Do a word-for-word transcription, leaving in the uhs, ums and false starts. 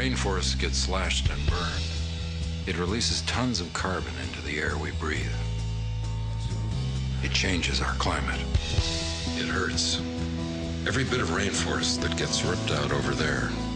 rainforests get slashed and burned, it releases tons of carbon into the air we breathe. It changes our climate. It hurts. Every bit of rainforest that gets ripped out over there